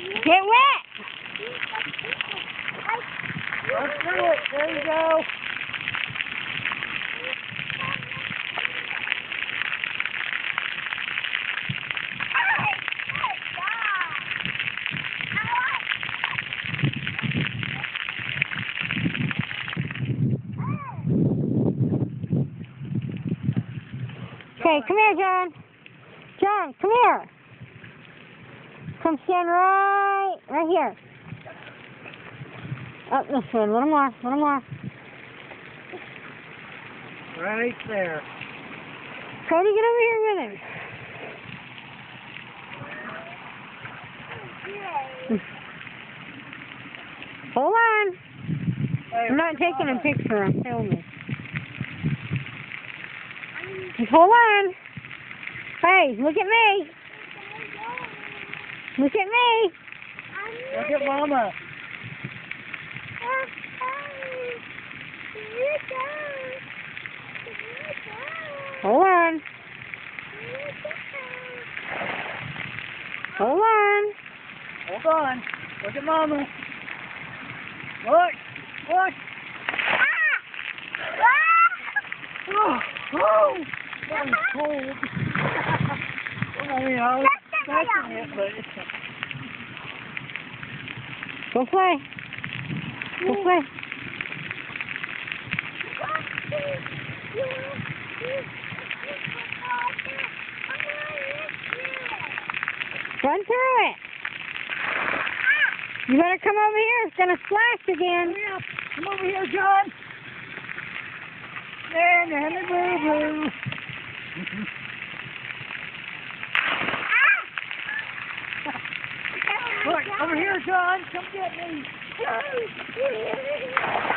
Get wet! Let's do it. There you go. Okay, come here, John. John, come here. Come stand right here. Up this way, a little more, a little more. Right there. Cody, get over here with him. Hold on. Hey, I'm not taking a picture, I'm filming. Just hold on. Hey, look at me. Look at me. Look at Mama. Hold on. Hold on. Hold on. Look at Mama. Look. Look. Oh, oh. That was cold. I mean, I was expecting it, but it's... Go play. Go play. Run through it. You better come over here. It's going to splash again. Yeah. Come over here, John. Nanny boo-boo. Look, over here, John. Come get me.